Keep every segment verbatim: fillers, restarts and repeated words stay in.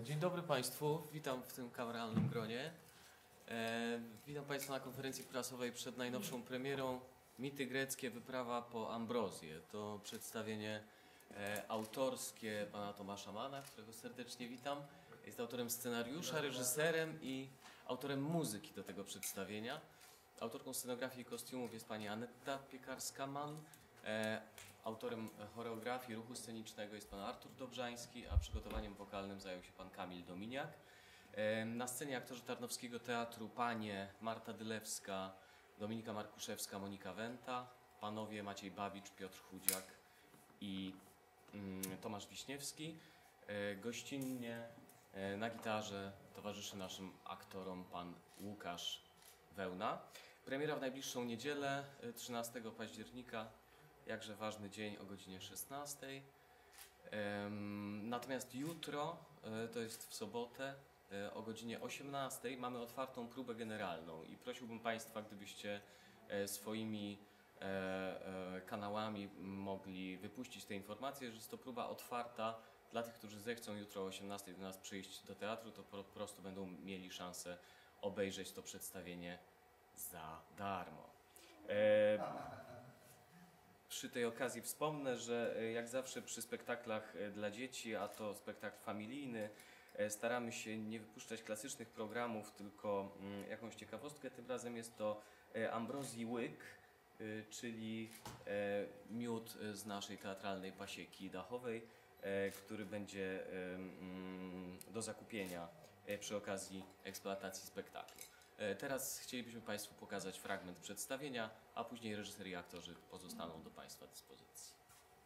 Dzień dobry Państwu, witam w tym kameralnym gronie. E, witam Państwa na konferencji prasowej przed najnowszą premierą Mity greckie, wyprawa po Ambrozję. To przedstawienie e, autorskie pana Tomasza Mana, którego serdecznie witam. Jest autorem scenariusza, reżyserem i autorem muzyki do tego przedstawienia. Autorką scenografii i kostiumów jest pani Aneta Piekarska-Mann. E, autorem choreografii ruchu scenicznego jest pan Artur Dobrzański, a przygotowaniem wokalnym zajął się pan Kamil Dominiak. E, na scenie aktorzy Tarnowskiego Teatru panie Marta Dylewska, Dominika Markuszewska, Monika Wenta, panowie Maciej Bawicz, Piotr Chudziak i mm, Tomasz Wiśniewski. E, gościnnie e, na gitarze towarzyszy naszym aktorom pan Łukasz Wełna. Premiera w najbliższą niedzielę, trzynastego października, jakże ważny dzień o godzinie szesnastej. Natomiast jutro, to jest w sobotę, o godzinie osiemnastej mamy otwartą próbę generalną i prosiłbym Państwa, gdybyście swoimi kanałami mogli wypuścić te informacje, że jest to próba otwarta dla tych, którzy zechcą jutro o osiemnastej do nas przyjść do teatru, to po prostu będą mieli szansę obejrzeć to przedstawienie za darmo. E, przy tej okazji wspomnę, że jak zawsze przy spektaklach dla dzieci, a to spektakl familijny, staramy się nie wypuszczać klasycznych programów, tylko mm, jakąś ciekawostkę. Tym razem jest to Ambrozji łyk, y, czyli e, miód z naszej teatralnej pasieki dachowej, e, który będzie e, mm, do zakupienia e, przy okazji eksploatacji spektaklu. Teraz chcielibyśmy Państwu pokazać fragment przedstawienia, a później reżyser i aktorzy pozostaną do Państwa dyspozycji.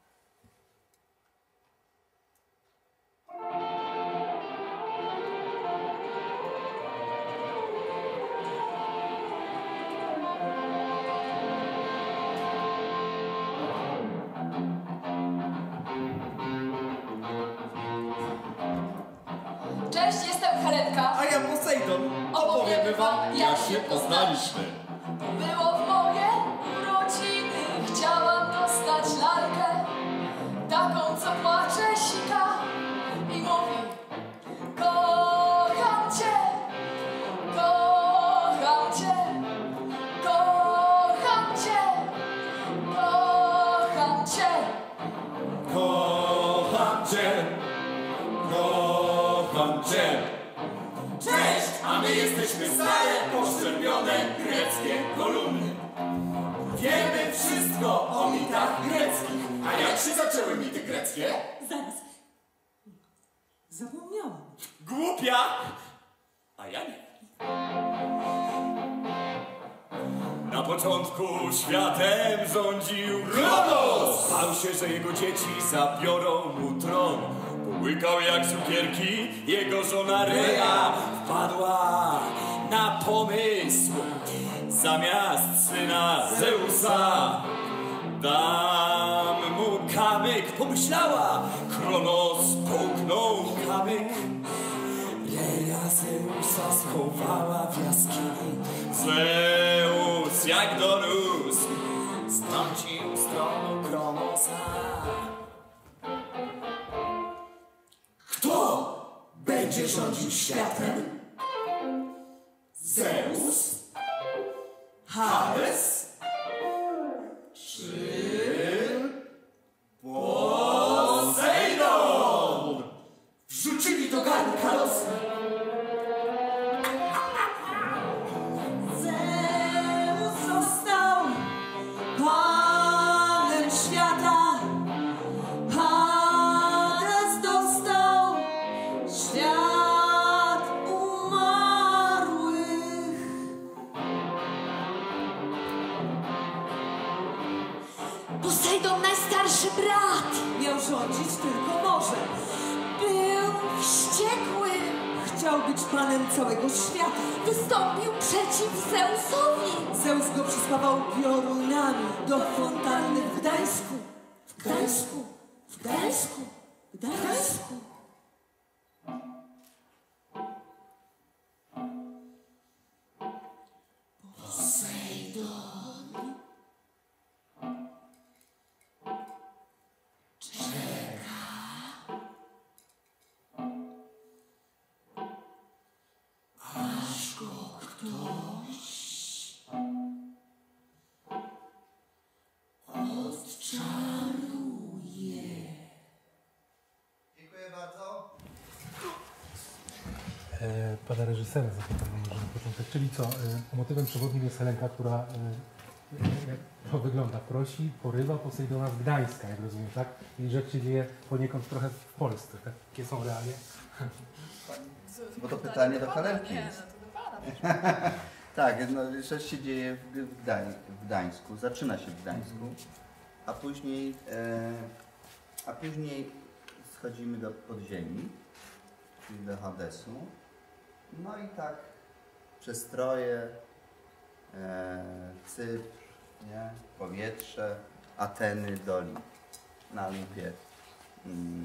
Cześć, jestem Helenka. A ja Posejdon. Opowiemy wam, jak się poznaliśmy. Było w moje urodziny. Chciałam dostać lalkę, taką, co płacze, sika i mówi: kocham cię, kocham cię, kocham cię, kocham cię. Kocham cię, kocham cię. Cześć, a my jesteśmy stare, poszczerbione greckie kolumny. Wiemy wszystko o mitach greckich. A jak się zaczęły mity greckie? Zaraz. Zapomniałam. Głupia! A ja nie. Na początku światem rządził Kronos. Bał się, że jego dzieci zabiorą mu tron. Połykał jak cukierki, jego żona Rea wpadła na pomysł. Zamiast syna Zeusa dam mu kamyk. Pomyślała, Kronos połknął kamyk. Rea Zeusa schowała w jaskini. Zeus jak dorósł strącił z tronu Kronosa. Kto będzie rządził światem? Zeus? Hades? Czy Posejdon? Wrzucili do garnka losy. Zeus został panem świata. Hades dostał świat umarłych. Posejdon, najstarszy brat, Miał rządzić tylko morzem. był wściekły. Chciał być panem całego świata. Wystąpił przeciw Zeusowi. Zeus go przyspawał piorunami do fontanny w Gdańsku. W Gdańsku. W Gdańsku. W Gdańsku. Posejdon. Czeka. E, Pana reżysera zapytam może na początek. Czyli co, e, motywem przewodnim jest Helenka, która, e, jak to wygląda, prosi, porywa Posejdona z Gdańska, jak rozumiem, tak? I rzecz się dzieje poniekąd trochę w Polsce. Takie są realia? Bo to pytanie do Helenki Nie, jest. no to do pana. Tak, no, rzecz się dzieje w, w, Gdań, w Gdańsku, zaczyna się w Gdańsku, a później, e, a później schodzimy do podziemi, czyli do Hadesu. No i tak przez Troję, e, Cypr, nie? Powietrze, Ateny, Doli. Na Olimpie mm,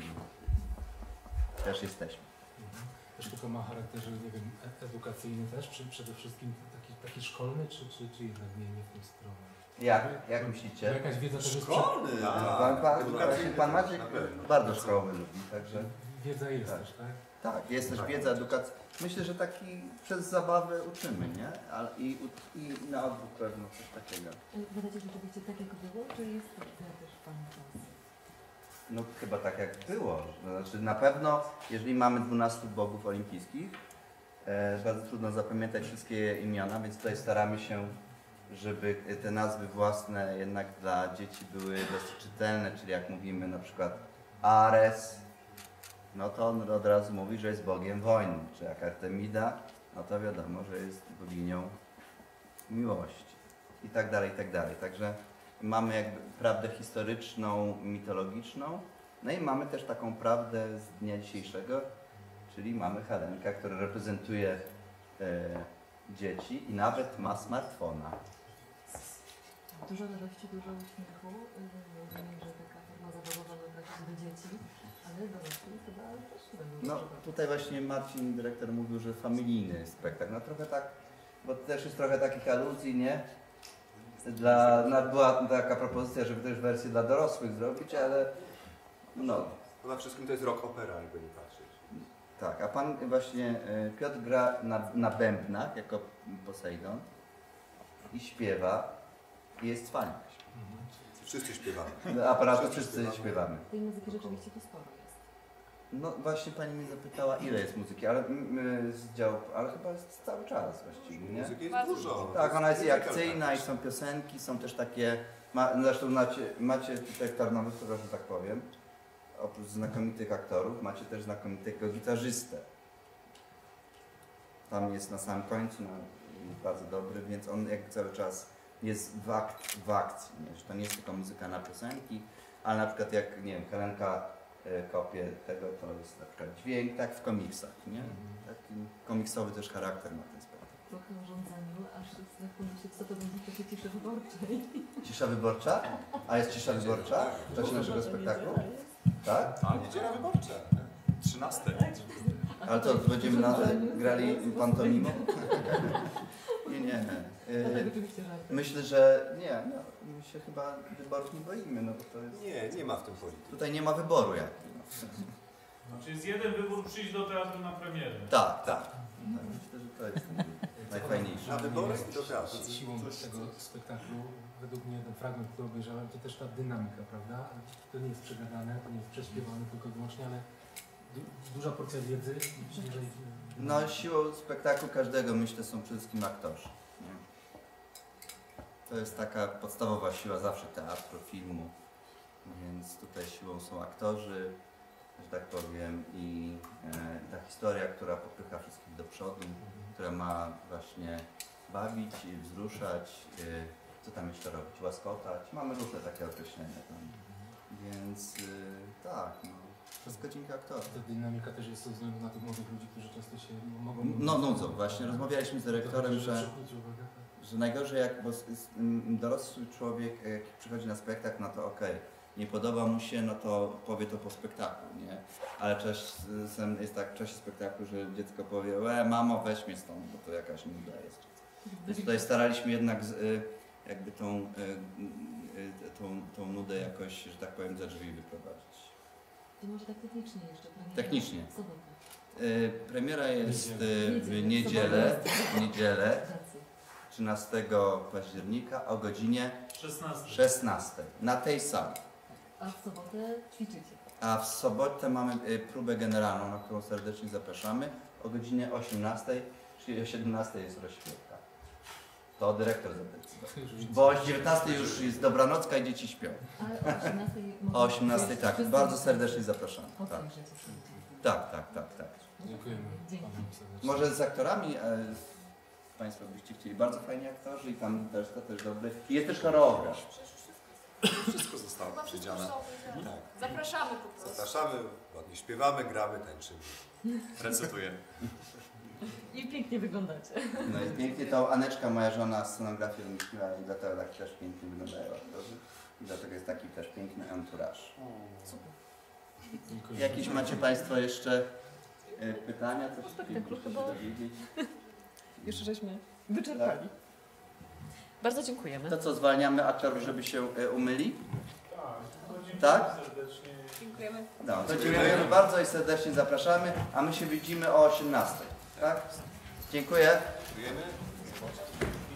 też jesteśmy. Też tylko ma charakterze, nie wiem, e- edukacyjny też, czy przede wszystkim taki, taki szkolny, czy, czy, czy jednak nie, nie w tym stronę? Jak, jak Bo myślicie? jakaś wiedza też jest... Szkolny, Pan, pan, właśnie pan Maciek bardzo szkoły lubi, także Wiedza jest Tak. też, tak? tak, jest też wiedza, edukacja. Myślę, że taki przez zabawę uczymy, nie? Ale i, i na odwrót pewno coś takiego. Wydaje rzeczywiście tak, jak było, czy jest to też Pan czas? No chyba tak jak było. Znaczy na pewno, jeżeli mamy dwunastu bogów olimpijskich, e, bardzo trudno zapamiętać wszystkie imiona, więc tutaj staramy się, żeby te nazwy własne jednak dla dzieci były dosyć czytelne, czyli jak mówimy na przykład Ares, no to on od razu mówi, że jest bogiem wojny, czy jak Artemida, no to wiadomo, że jest boginią miłości i tak dalej, i tak dalej. Także mamy jakby prawdę historyczną, mitologiczną, no i mamy też taką prawdę z dnia dzisiejszego, czyli mamy Helenkę, która reprezentuje e, dzieci i nawet ma smartfona. Dużo radości, dużo uśmiechu. Yy, Rozumiem, że taka forma zabawowa trafi do dzieci, ale dorosłych chyba też będą No dużo. tutaj właśnie Marcin, dyrektor, mówił, że familijny spektakl. No trochę tak, bo też jest trochę takich aluzji, nie? Dla, no, była taka propozycja, żeby też wersję dla dorosłych zrobić, ale no Poza wszystkim to jest rock opera, jakby nie patrzeć. tak. A pan właśnie e, Piotr gra na, na bębnach jako Posejdon i śpiewa i jest fajnie. Wszyscy śpiewamy. No, aparatu Wszyscy wszyscy śpiewamy. śpiewamy. Tej muzyki rzeczywiście tu sporo jest. No właśnie pani mnie zapytała, ile jest muzyki, ale mm, z działu, ale chyba jest cały czas właściwie, nie? Muzyki jest Bardzo dużo. Tak, ona jest i muzyka, akcyjna, i są piosenki, są też takie, ma, zresztą macie, macie tutaj tarnowych, że tak powiem, oprócz znakomitych aktorów, macie też znakomitego gitarzystę. Tam jest na samym końcu, no, bardzo dobry, więc on jakby cały czas jest w, ak w akcji, nie? Że to nie jest tylko muzyka na piosenki, ale na przykład jak, nie wiem, Helenka y, kopie tego, to jest na przykład dźwięk, tak w komiksach, nie? Taki komiksowy też charakter ma ten spektakl. Trochę o rządzeniu, aż zastanawiam się, co to będzie w czasie ciszy wyborczej. Cisza wyborcza? A jest cisza wyborcza w czasie naszego spektaklu? Tak? A niedziela wyborcza. trzynaste. Ale to będziemy na, grali pantomimą? Nie, nie. Tak, Y, oczywiście żarty. myślę, że nie, no, my się chyba wyborów nie boimy, no bo to jest... Nie, nie ma w tym polityki. Tutaj nie ma wyboru jak. No. Znaczy jest jeden wybór, przyjść do teatru na premierę. Tak, tak. Tak, myślę, że to jest najfajniejsze. Na wybory i do teatru. Siłą tego spektaklu, według mnie ten fragment, który obejrzałem, to też ta dynamika, prawda? To nie jest przegadane, to nie jest prześpiewane tylko i wyłącznie, ale du duża porcja wiedzy. Dużej... No siłą spektaklu każdego, myślę, są przede wszystkim aktorzy. Nie? To jest taka podstawowa siła zawsze teatru, filmu, więc tutaj siłą są aktorzy, że tak powiem, i e, ta historia, która popycha wszystkich do przodu, która ma właśnie bawić, wzruszać, e, co tam jeszcze robić, łaskotać. Mamy różne takie określenia tam. Więc e, tak, no, wszystko dzięki aktorom. Ta dynamika też jest ze względu na tych młodych ludzi, którzy często się mogą... No nudzą, właśnie rozmawialiśmy z dyrektorem, że, że najgorzej jak bo s- s- m, dorosły człowiek jak przychodzi na spektakl, no to okej, nie podoba mu się, no to powie to po spektaklu, nie? Ale czasem jest tak w czasie spektaklu, że dziecko powie, e mamo weź mnie stąd, bo to jakaś nuda jest. Więc tutaj staraliśmy jednak z, y, jakby tą, y, y, tą, tą nudę jakoś, że tak powiem, za drzwi wyprowadzić. To może tak technicznie jeszcze. Premiera Technicznie. w sobotę. Y, Premiera jest y, w Niedzielę. niedzielę, w niedzielę Pracy. trzynastego października o godzinie szesnaście. szesnastej na tej sali. A w sobotę ćwiczycie. A w sobotę mamy y, próbę generalną, na którą serdecznie zapraszamy o godzinie osiemnastej, czyli o siedemnastej jest rozświetlka. To dyrektor zadecydował. Bo o dziewiętnastej już jest dobranocka i dzieci śpią. Ale o osiemnastej O osiemnastej tak, wszyscy- bardzo serdecznie zapraszamy. O, Tak, tak, że to wszyscy. tak, tak, tak. tak. Dziękujemy Dzięki. panu serdecznie. Może z aktorami e, Państwo byście chcieli, bardzo fajni aktorzy i tam też to też dobry. I jest też choreograf. Wszystko zostało powiedziane. Tak. Zapraszamy po prostu. Zapraszamy, ładnie śpiewamy, gramy, tańczymy. Recytuję. I pięknie wyglądacie. No i pięknie to Aneczka, moja żona, scenografię wymyśliła i dlatego tak też pięknie wyglądają aktorzy. I dlatego jest taki też piękny entourage. Jakieś macie Państwo jeszcze e, pytania? Coś Po takiego spektaklu musicie chyba- dowiedzieć? Już żeśmy wyczerpali. Bardzo dziękujemy. To co, zwalniamy aktorów, żeby się e, umyli? Tak, Tak? serdecznie. Dziękujemy. No, to dziękujemy bardzo i serdecznie zapraszamy, a my się widzimy o osiemnastej. Tak? Dziękuję. Dziękujemy.